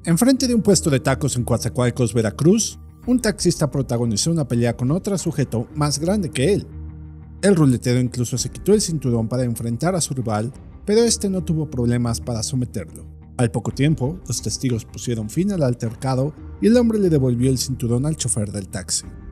Enfrente de un puesto de tacos en Coatzacoalcos, Veracruz, un taxista protagonizó una pelea con otro sujeto más grande que él. El ruletero incluso se quitó el cinturón para enfrentar a su rival, pero este no tuvo problemas para someterlo. Al poco tiempo, los testigos pusieron fin al altercado y el hombre le devolvió el cinturón al chofer del taxi.